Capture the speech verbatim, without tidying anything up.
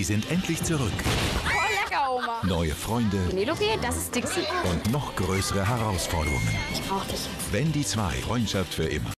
sind endlich zurück. Voll lecker, Oma. Neue Freunde. Penelope, das ist Dixie. Und noch größere Herausforderungen. Ich brauch dich jetzt. Wenn die zwei, Freundschaft für immer.